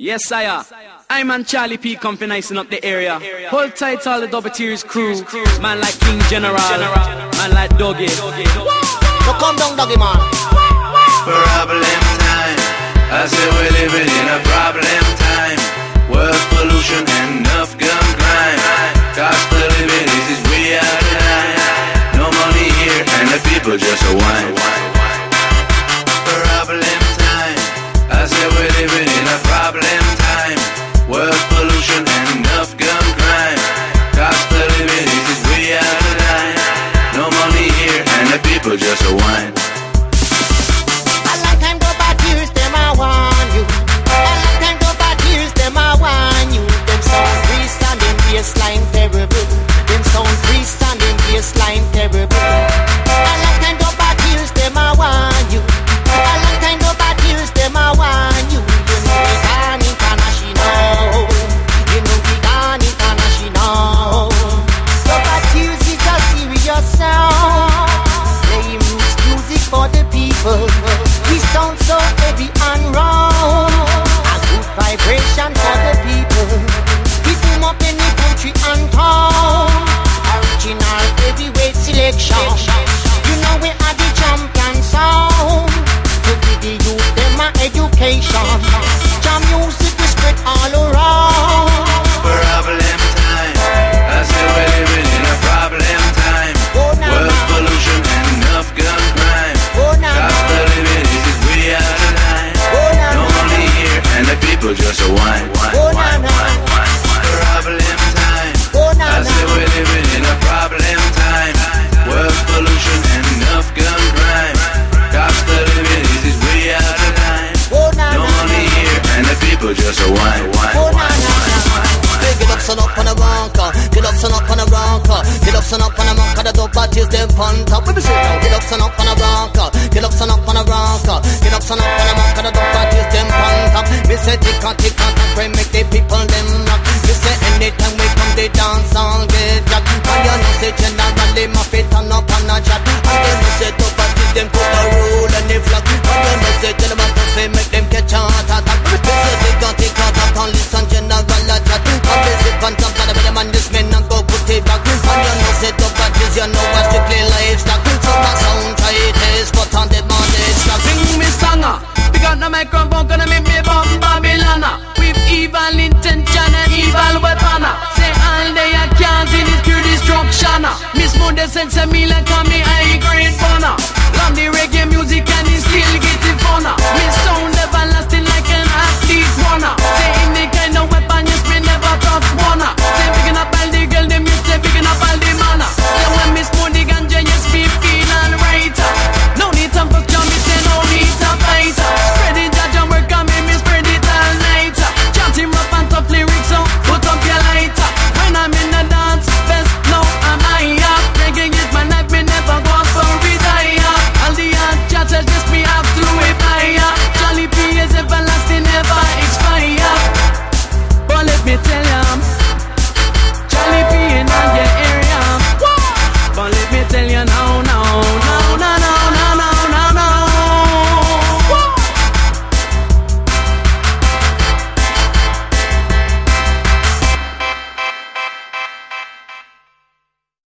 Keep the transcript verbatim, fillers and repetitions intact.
Yes, sire. I'm and Charlie P come for nicing up the area. Hold tight all the double tears crew. Man like King General, man like Doggy. So come down, Doggy man. Problem time. I say we're living in a problem time. World pollution and enough gun crime. Cost of living is this way out of line. No money here and the people just a whine. Problem time. I say we're living in a problem time. World pollution and enough gun crime. Cost of living is this way out of line. No money here and the people just a whine. A long time go back years, them I warn you. A long time go back years, them I warn you. Them sound priest and them bassline terrible. Them sound priest and them bassline terrible. A long time go back years, them I warn you. A long time go back years, them I warn you. You know we gone international. You know we gone international. So back years is a serious sound. Playing roots music for the people. We sound so heavy and round. A good vibration for the people. We boom up in the country and town. Original heavyweight selection. You know we are the champion sound. To give the youth them a education. Jam music we spread all around. Problem time. I say we're living in a problem time. Oh, nah, World nah. pollution and enough gun crime. Oh, nah, Cost nah. of living is this way out of line. Oh, nah, No nah. money here and the people just a whine. Oh, nah, nah. Problem time. Oh, nah, I say nah. we're living in a problem time. World pollution and enough gun crime. Cost of living is this way out of line. Oh, nah, No nah. money here and the people just a whine. Oh, nah, nah, nah. Hey, get up, son up on a ranker. Get up, son up on a ranker. Get up, son up on a ranker. The dope parties them pon top. Let me see now. Get up, son up on a ranker. Get up, son up on a ranker. Get up, son up on a ranker. The dope parties them pon top. Me say tick and tick and tick, make the people them rock. Me say anytime we come they dance and get jack. And you know say generally my feet turn up on a chat. And then me say dope parties them put a rule and they flag. And you know say generally to say make them catch a heart attack. Me say tick and tick and tick and listen general a chat. And me say on top of the man this man and go put it back. And you know say dope parties you know what strictly livestock. So my sound try it is but on the man it's not. Sing me songer. Pick up the microphone, gonna make me bomb Babylona. With evil intention and evil weapon. Say all day I can't see this pure destruction. Miss Mode sense a me like me high grade funner. Love the reggae music and it still getting funner. Me sound everlasting like an athlete runner. Say any kind of weapon you spin never touch one. Say picking up all the girl them used to picking up all the manna. Say when Miss Mode the ganja you speak feel alright. No need to fuck John, me say no need to fight. Spread it that you work on me, me spread it all night. Chant him up and tough lyrics so put up your light. When I'm in the dance fest, no I'm higher. Reggae is my life, me never go for retire. All the hard chatters just me have to retire. Charlie P is everlasting, never expire. But let me tell ya, Charlie P in all your area. But let me tell you now.